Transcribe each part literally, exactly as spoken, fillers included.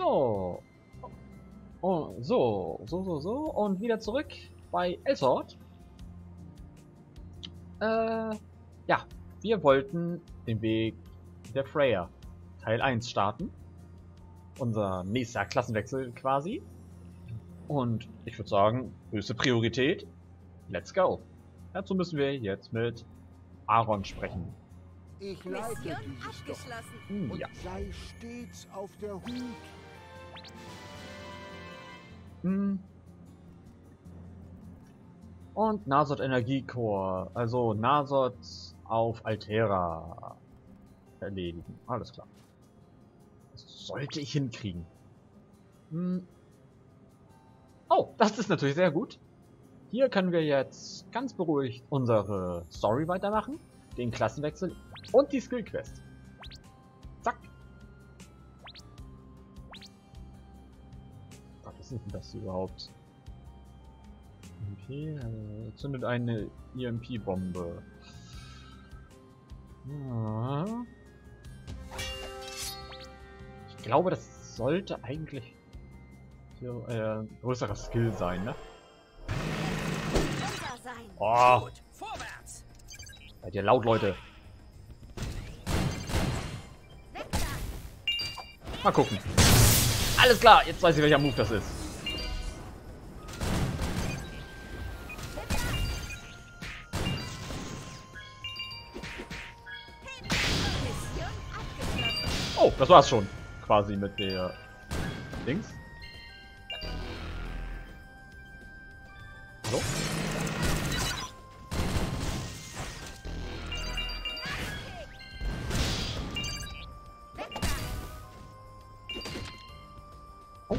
So. Oh, so, so, so, so. Und wieder zurück bei Elsword. Äh, ja. Wir wollten den Weg der Freya Teil eins starten. Unser nächster Klassenwechsel quasi. Und ich würde sagen, höchste Priorität. Let's go. Dazu müssen wir jetzt mit Aaron sprechen. Ich leite Mission dieses abgeschlossen. Hm, Dorf ja. und sei stets auf der Hut. Hm. Und Nasod Energiecore, also Nasod auf Altera erledigen. Alles klar. Das sollte ich hinkriegen. Hm. Oh, das ist natürlich sehr gut. Hier können wir jetzt ganz beruhigt unsere Story weitermachen, den Klassenwechsel und die Skill-Quest. Zack. Was ist denn das überhaupt? Okay, äh, zündet eine E M P-Bombe. Ja. Ich glaube, das sollte eigentlich hier, äh, größerer Skill sein, ne? Unser sein. Oh, Gut, vorwärts! seid ihr laut, Leute. Weg da. Mal gucken. Alles klar, jetzt weiß ich, welcher Move das ist. Mission abgeschlossen. Oh, das war's schon. Quasi mit der Dings. Hallo? Oh.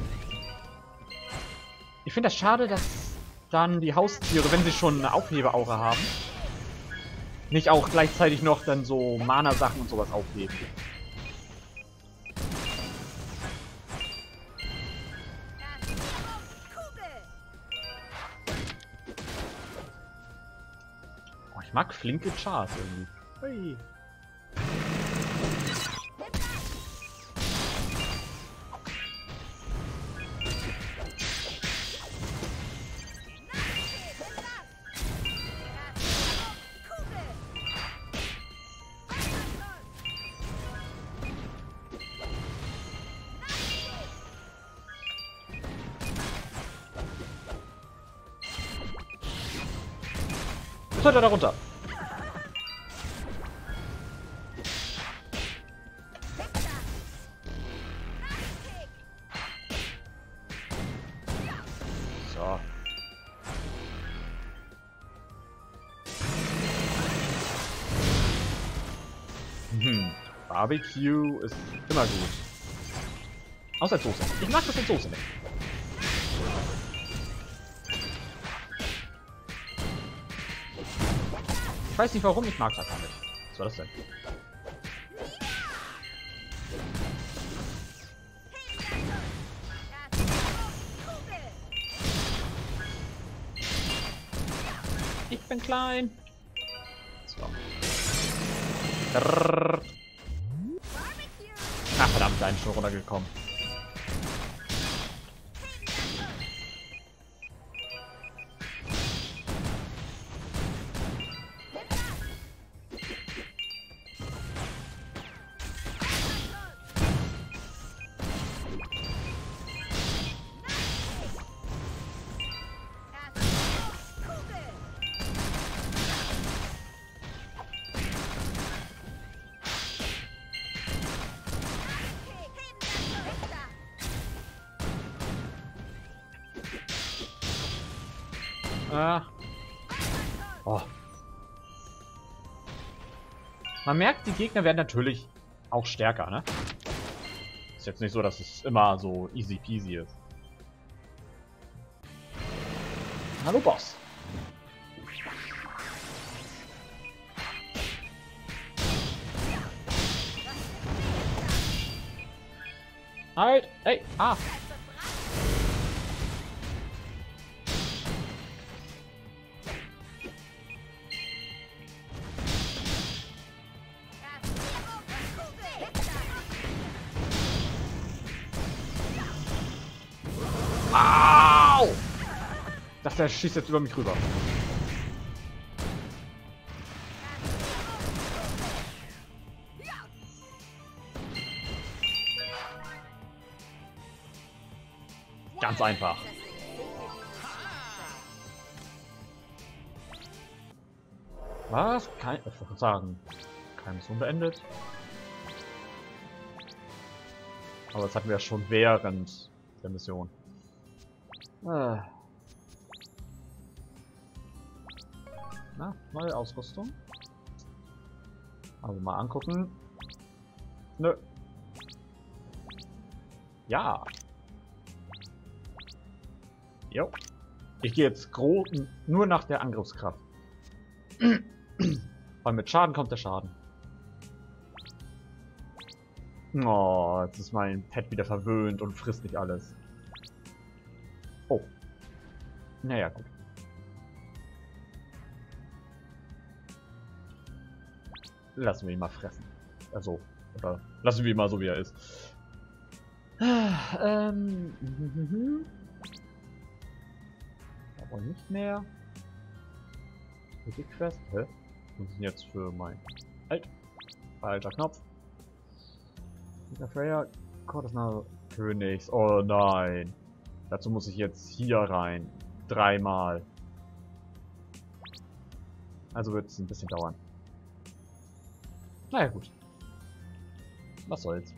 Ich finde das schade, dass dann die Haustiere, wenn sie schon eine Aufhebeaura haben, nicht auch gleichzeitig noch dann so Mana-Sachen und sowas aufheben. Kugel. Oh, ich mag flinke Chars irgendwie. Hui. Was hat er da runter? So. Hm. Barbecue ist immer gut. Außer als Soße. Ich mag das mit Soße nicht. Ich weiß nicht warum, ich mag das einfach nicht. Was war das denn? Ich bin klein. So. Drrrr. Ach verdammt, da ist schon runtergekommen. Ah. Oh. Man merkt, die Gegner werden natürlich auch stärker, ne? Ist jetzt nicht so, dass es immer so easy peasy ist. Hallo Boss. Halt! Ey! Ah! dachte, der schießt jetzt über mich rüber. Ganz einfach. Was? Kein, ich würde sagen, keine Mission beendet. Aber das hatten wir ja schon während der Mission. Äh. Na, neue Ausrüstung. Also mal angucken. Nö. Ja. Jo. Ich gehe jetzt grob nur nach der Angriffskraft. Weil mit Schaden kommt der Schaden. Oh, jetzt ist mein Pet wieder verwöhnt und frisst nicht alles. Oh. Naja, gut. Lassen wir ihn mal fressen. Also, oder lassen wir ihn mal so, wie er ist. Ähm. Aber nicht mehr. Quest. Hä? Was ist denn jetzt für mein. Halt! Alter Knopf. Der Freya, Gott des Königs. Oh nein. Dazu muss ich jetzt hier rein. Dreimal. Also wird es ein bisschen dauern. Naja, gut. Was soll's.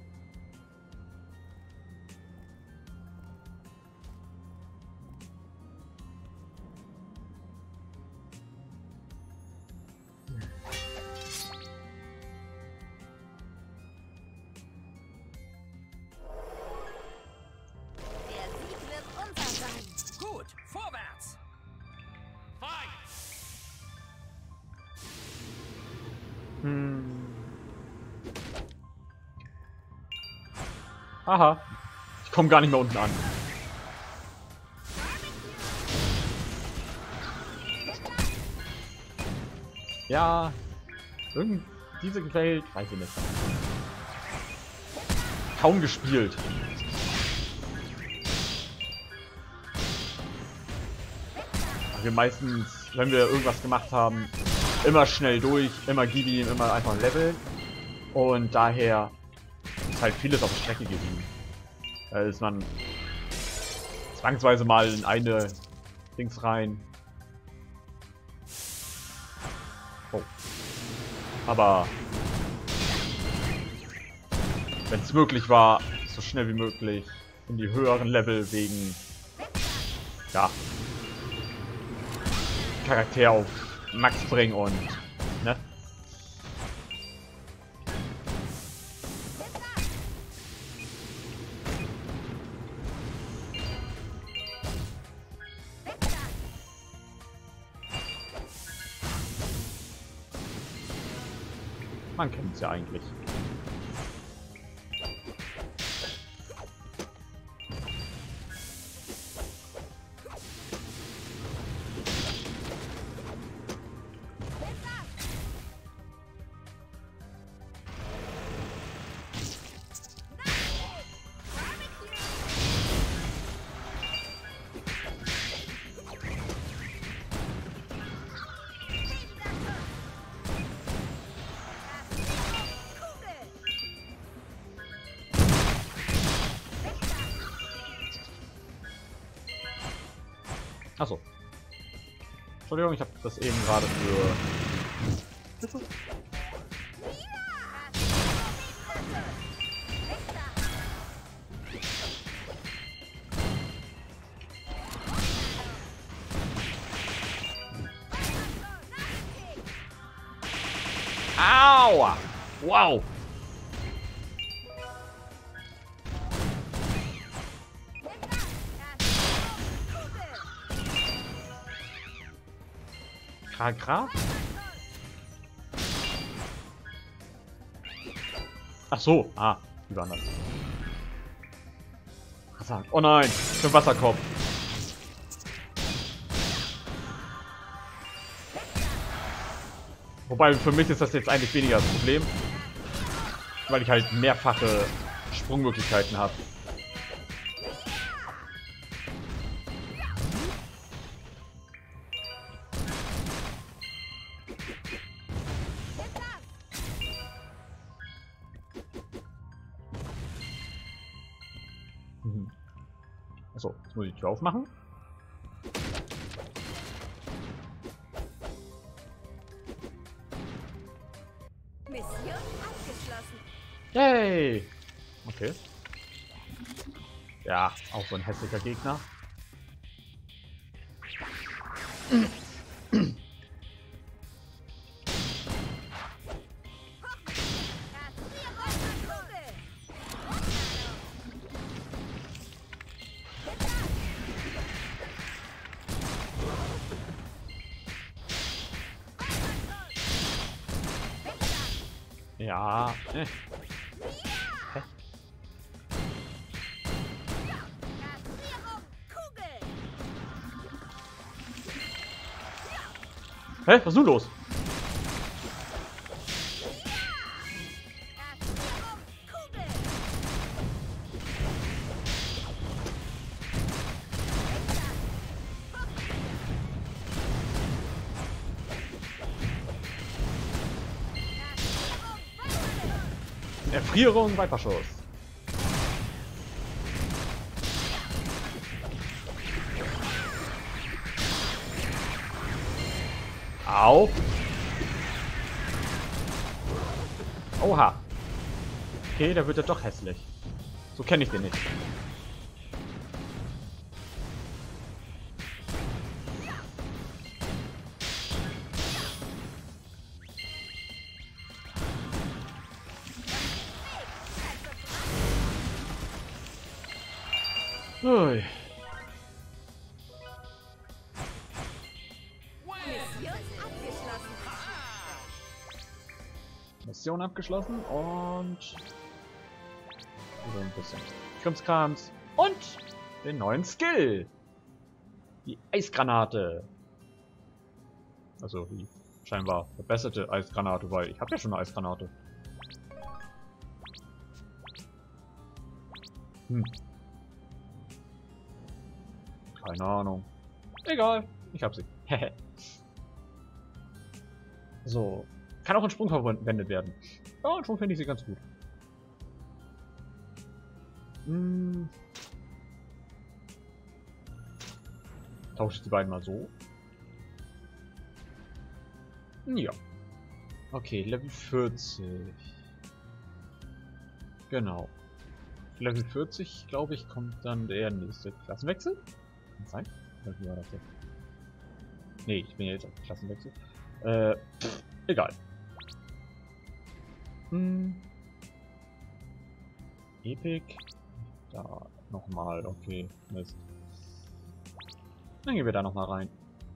Hm. Aha. Ich komme gar nicht mehr unten an. Ja. Irgend diese Welt, weiß ich nicht. Kaum gespielt. Wir meistens, wenn wir irgendwas gemacht haben, immer schnell durch, immer gib ihm, immer einfach leveln. Und daher ist halt vieles auf der Strecke geblieben. Da ist man zwangsweise mal in eine Dings rein. Oh. Aber wenn es möglich war, so schnell wie möglich in die höheren Level wegen ja Charakter auf Max bringen und ne? Man kennt es ja eigentlich. Achso. Entschuldigung, ich habe das eben gerade für... Bitte? Aua! Wow! Graf? Ach so, ah, wie war das? Oh nein, für Wasserkopf. Wobei für mich ist das jetzt eigentlich weniger das Problem, weil ich halt mehrfache Sprungmöglichkeiten habe. Mhm. Achso, jetzt muss ich die Tür aufmachen. Mission abgeschlossen. Yay! Okay. Ja, auch so ein hässlicher Gegner. Ja. Äh. Hä? Hä? Was ist nun los? Erfrierung, Weiterschuss. Au. Oha. Okay, da wird er doch hässlich. So kenne ich den nicht. Ui. Mission abgeschlossen und so ein bisschen Krimskrams und den neuen Skill. Die Eisgranate. Also die scheinbar verbesserte Eisgranate, weil ich habe ja schon eine Eisgranate. Hm. Keine Ahnung. Egal, ich hab sie. So. Kann auch in Sprung verwendet werden. Ja, und schon finde ich sie ganz gut. Hm. Tausche ich die beiden mal so. Ja. Okay, Level vierzig. Genau. Level vierzig, glaube ich, kommt dann der nächste Klassenwechsel. Kann sein? Oder wie war das jetzt? Nee, ich bin ja jetzt auf Klassenwechsel. Äh, pff, egal. Hm. Epic. Da nochmal, okay, Mist. Dann gehen wir da nochmal rein.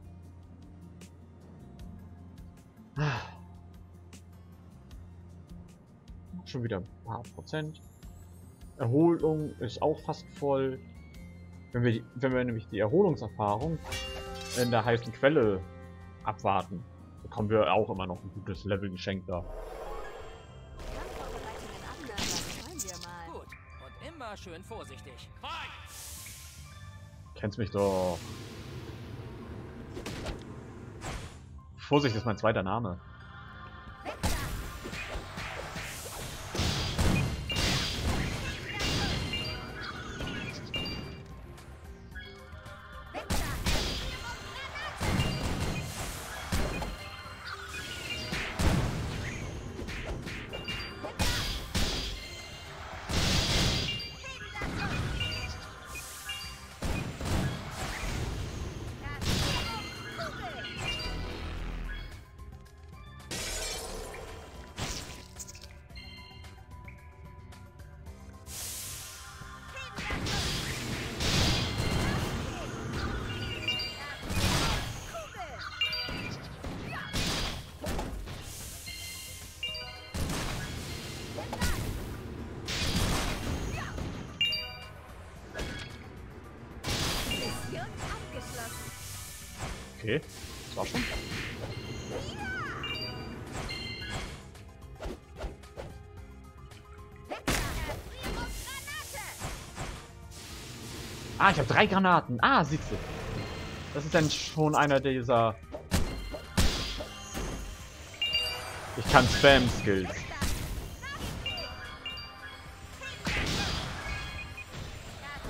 Schon wieder ein paar Prozent. Erholung ist auch fast voll. Wenn wir, die, wenn wir nämlich die Erholungserfahrung in der heißen Quelle abwarten, bekommen wir auch immer noch ein gutes Level geschenkt da. Gut. Und immer schön vorsichtig. Kennst mich doch. Vorsicht ist mein zweiter Name. Okay, das war schon. Ah, ich habe drei Granaten. Ah, siehst du. Das ist dann schon einer dieser... Ich kann Spam-Skills.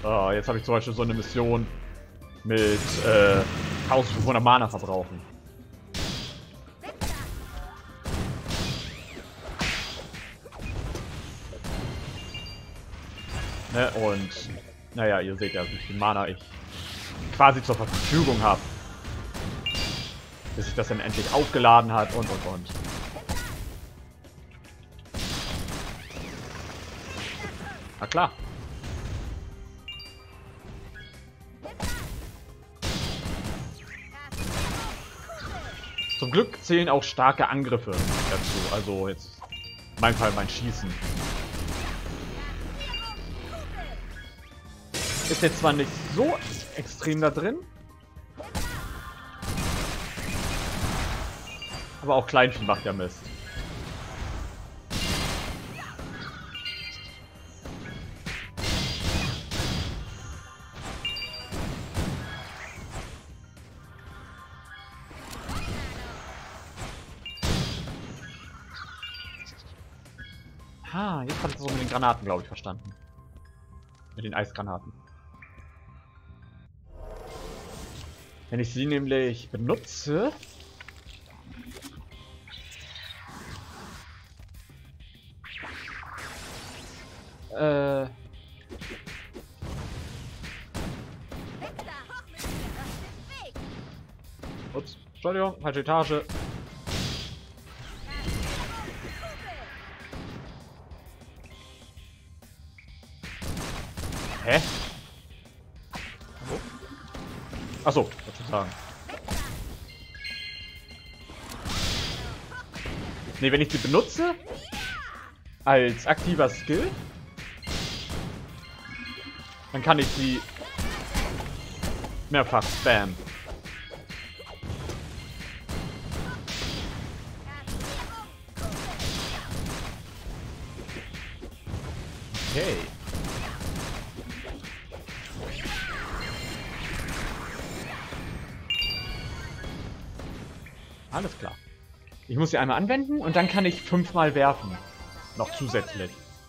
Oh, jetzt habe ich zum Beispiel so eine Mission mit äh, eintausendfünfhundert Mana verbrauchen. Ne, und naja, ihr seht ja, wie viel Mana ich quasi zur Verfügung habe. Bis sich das dann endlich aufgeladen hat und und und. Na klar. Zum Glück zählen auch starke Angriffe dazu. Also jetzt in meinem Fall mein Schießen. Ist jetzt zwar nicht so extrem da drin, aber auch Kleinvieh macht ja Mist. Ah, jetzt habe ich das auch mit den Granaten, glaube ich, verstanden. Mit den Eisgranaten. Wenn ich sie nämlich benutze... Äh... Ups, Entschuldigung, falsche Etage. Hä? Hallo? Achso, wollte schon sagen. Ne, wenn ich sie benutze, als aktiver Skill, dann kann ich sie mehrfach spammen. Okay. Alles klar. Ich muss sie einmal anwenden und dann kann ich fünfmal werfen. Noch zusätzlich.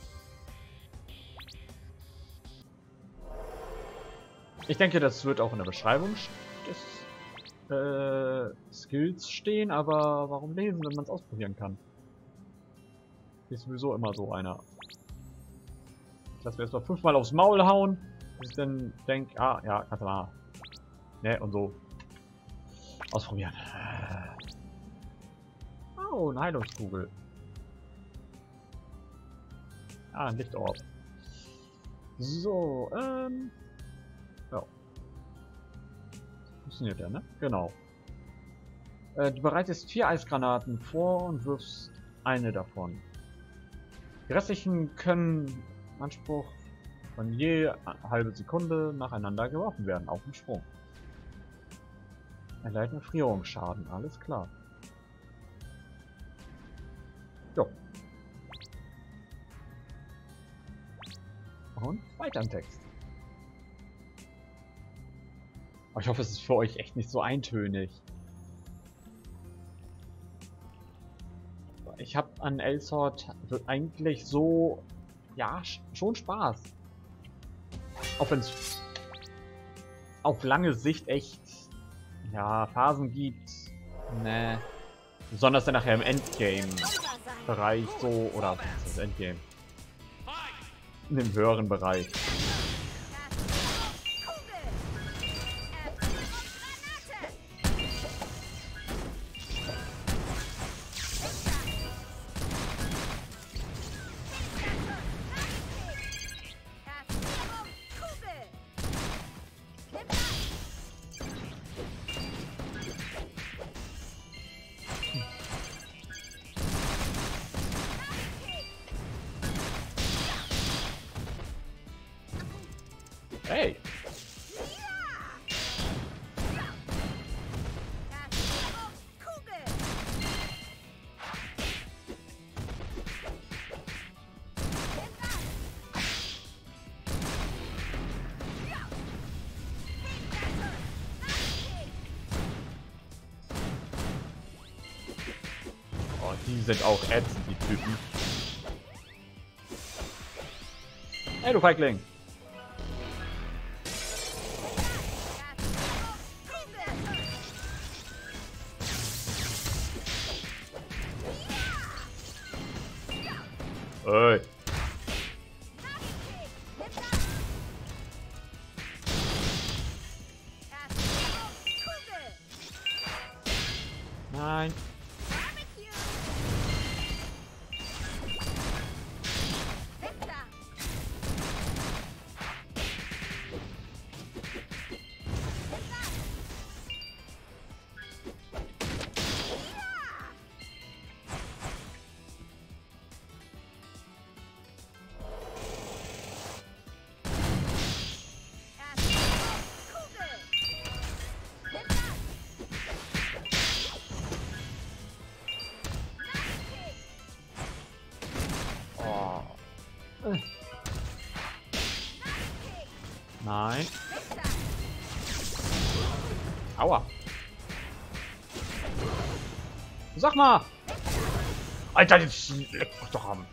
Ich denke, das wird auch in der Beschreibung des äh, Skills stehen, aber warum lesen, wenn man es ausprobieren kann? Ist sowieso immer so einer. Ich lasse mir erstmal fünfmal aufs Maul hauen, bis ich dann denke, ah, ja, kannst du mal. Ne, und so. Ausprobieren. Oh, eine Heilungskugel. Ah, ein Lichtorb. So, ähm... ja. Funktioniert ja, ne? Genau. Äh, du bereitest vier Eisgranaten vor und wirfst eine davon. Die restlichen können im Anspruch von je eine halbe Sekunde nacheinander geworfen werden, auf dem Sprung. Erleiden Erfrierungsschaden, alles klar. Jo. Und weiter im Text. Aber ich hoffe, es ist für euch echt nicht so eintönig. Ich habe an Elsword eigentlich so, ja, schon Spaß. Auch wenn es auf lange Sicht echt, ja, Phasen gibt, ne. Besonders dann nachher im Endgame-Bereich so, oder das Endgame. In dem höheren Bereich. Hey! Oh, die sind auch ätzend, die Typen. Hey, du Feigling! Ey. Nein. Nein. Aua. Sag mal. Alter, jetzt leck mich doch am.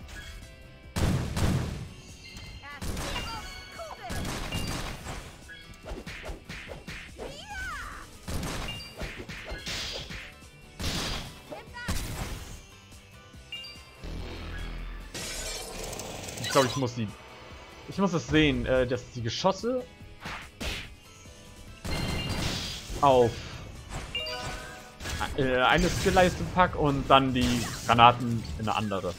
Ich glaube, ich muss die... Ich muss es sehen, äh, dass die Geschosse auf äh, eine Skillleiste pack und dann die Granaten in eine andere.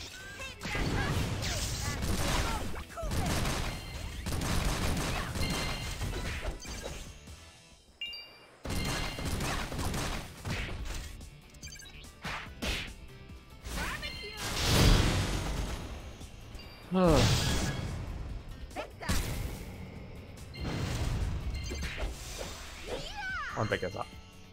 Ah. Und weg ist er.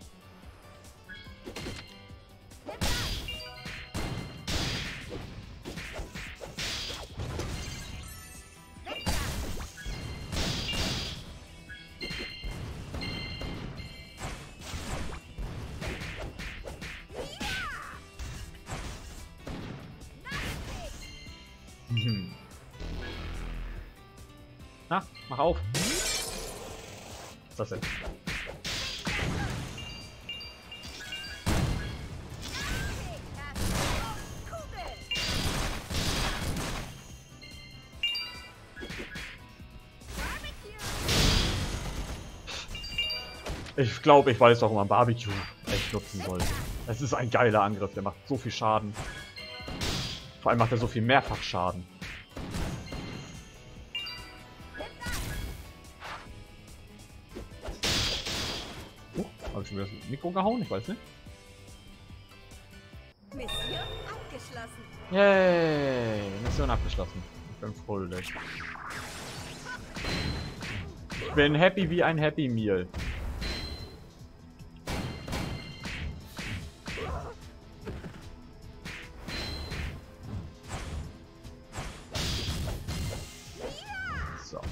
Hm. Na, mach auf. Was ist das denn? Ich glaube, ich weiß, warum man Barbecue echt nutzen sollte. Es ist ein geiler Angriff, der macht so viel Schaden. Vor allem macht er so viel Mehrfachschaden. Uh, habe ich schon wieder das Mikro gehauen? Ich weiß nicht. Mission abgeschlossen. Yay! Mission abgeschlossen. Ich bin fröhlich. Ich bin happy wie ein Happy Meal. So.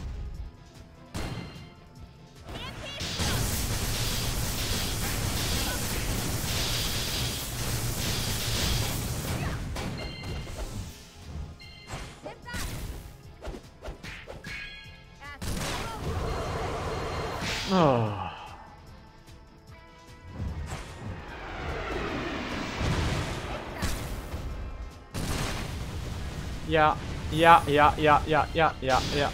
Oh. Ja, ja, ja, ja, ja, ja, ja, ja.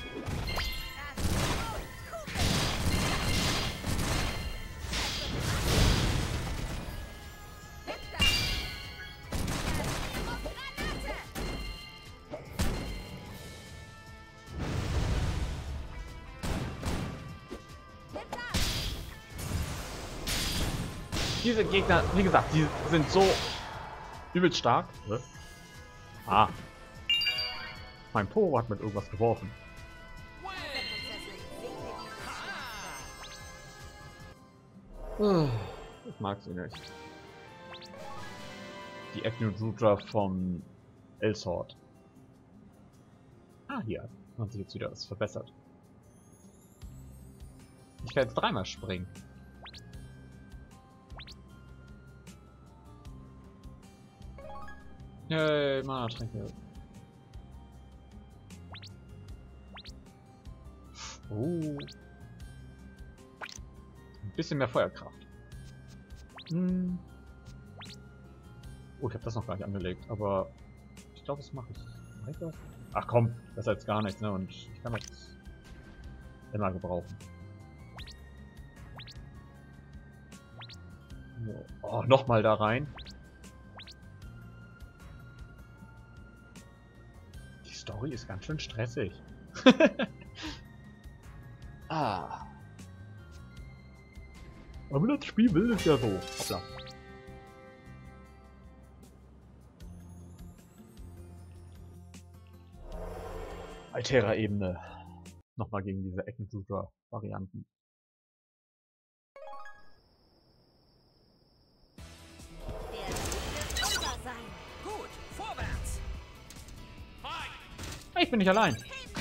Diese Gegner, wie gesagt, die sind so übelst stark. Ah. Mein Po hat mit irgendwas geworfen. Ich mag sie nicht. Die Ethno-Druidra von Elsword. Ah, hier hat sich jetzt wieder was verbessert. Ich kann jetzt dreimal springen. Yay, Mana-Tränke. Oh. Ein bisschen mehr Feuerkraft. Hm. Oh, ich habe das noch gar nicht angelegt, aber ich glaube, das mache ich. Ach komm, das ist jetzt gar nichts, ne? Und ich kann das immer gebrauchen. So. Oh, nochmal da rein. Die Story ist ganz schön stressig. Ah. Aber das Spiel will es ja so. Hoppla. Altera-Ebene. Nochmal gegen diese Eckenshooter-Varianten. Gut, vorwärts. Ich bin nicht allein.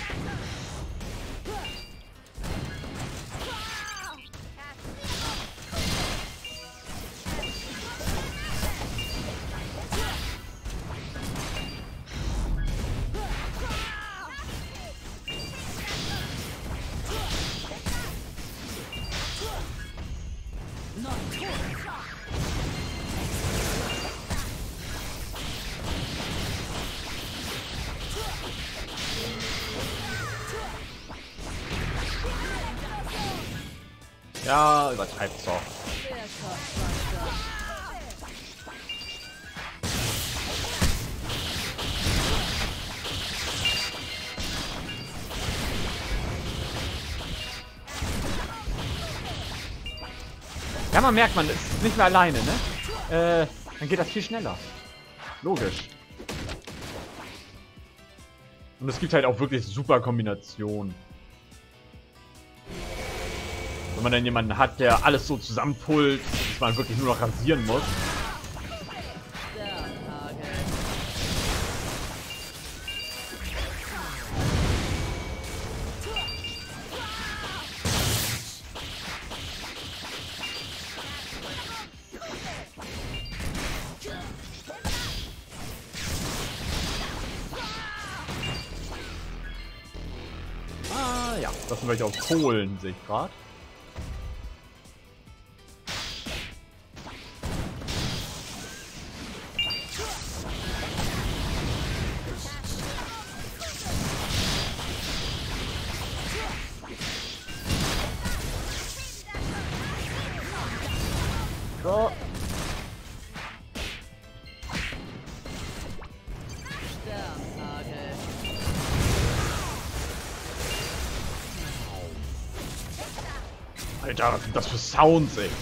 Ja, übertreibt's doch. Ja, man merkt, man ist nicht mehr alleine, ne? Äh, dann geht das viel schneller. Logisch. Und es gibt halt auch wirklich super Kombinationen. Wenn man dann jemanden hat, der alles so zusammenpullt, dass man wirklich nur noch rasieren muss. Ah ja, das sind welche aus Polen, sehe ich gerade. So. Alter, was sind das für Sounds, ey?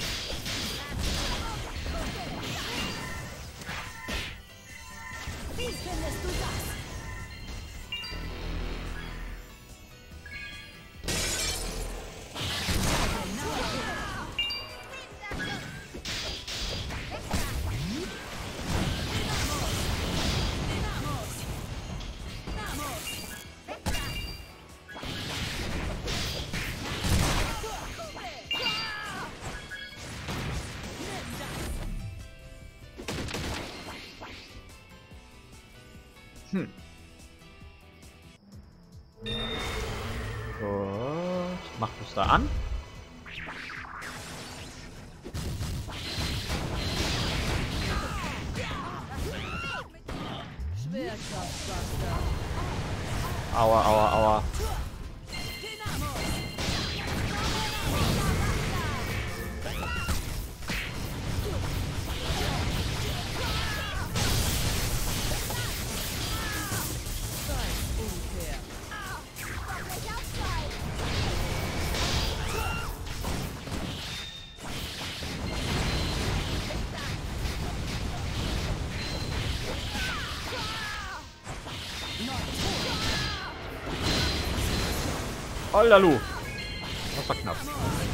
Wie findest du das? Hm. Gut. Mach das da an. Aua, aua, aua. Hollalu. Das war knapp.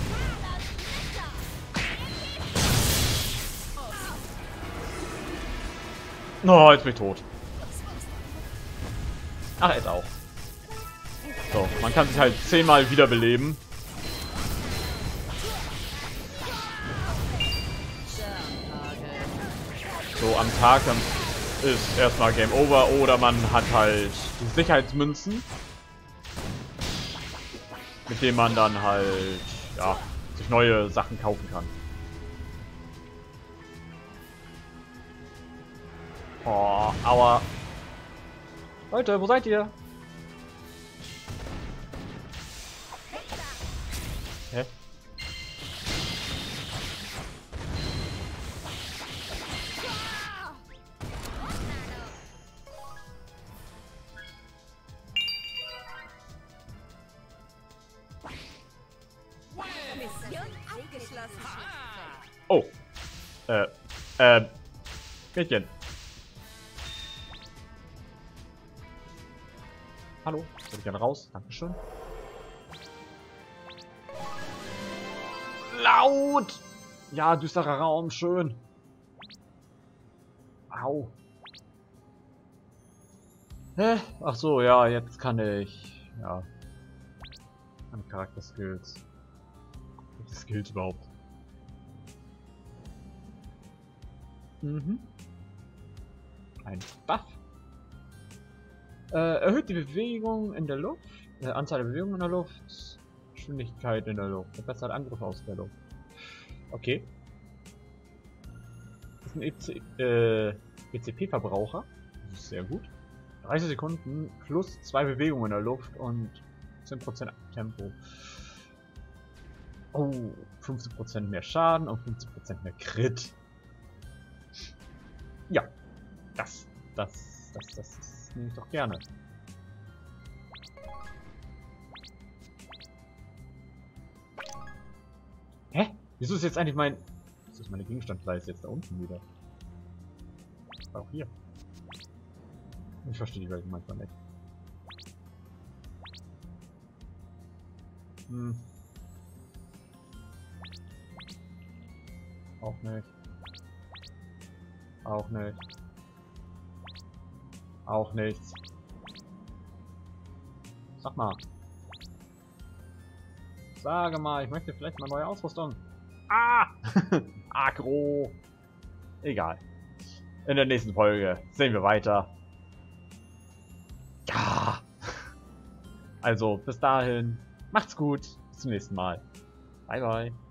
Oh, jetzt bin ich tot. Ach, jetzt auch. So, man kann sich halt zehnmal wiederbeleben. So, am Tag dann ist erstmal Game Over oder man hat halt die Sicherheitsmünzen, mit denen man dann halt, ja, sich neue Sachen kaufen kann. Oh, aua. Leute, wo seid ihr? Hä? Mission abgeschlossen. Oh. Äh. Ähm. Mädchen. Hallo. Soll ich gerne raus? Dankeschön. Laut! Ja, düsterer Raum, schön. Au. Hä? Ach so, ja, jetzt kann ich. Ja. Meine Charakter-Skills. Welche Skills überhaupt? Mhm. Ein Buff. Äh, erhöht die Bewegung in der Luft. Äh, Anzahl der Bewegungen in der Luft. Geschwindigkeit in der Luft. Verbessert Angriff aus der Luft. Okay. Das ist ein E C, äh, E C P-Verbraucher. Das ist sehr gut. dreißig Sekunden plus zwei Bewegungen in der Luft und zehn Prozent Tempo. Oh, fünfzig Prozent mehr Schaden und fünfzig Prozent mehr Crit. Ja, das, das, das, das, das nehme ich doch gerne. Hä? Wieso ist jetzt eigentlich mein... Wieso ist meine Gegenstandleiste jetzt da unten wieder? Auch hier. Ich verstehe die Welt manchmal nicht. Hm. Auch nicht. Auch nicht. Auch nichts. Sag mal. Sage mal, ich möchte vielleicht mal neue Ausrüstung. Ah! Agro! Egal. In der nächsten Folge sehen wir weiter. Ja! Also, bis dahin. Macht's gut. Bis zum nächsten Mal. Bye, bye.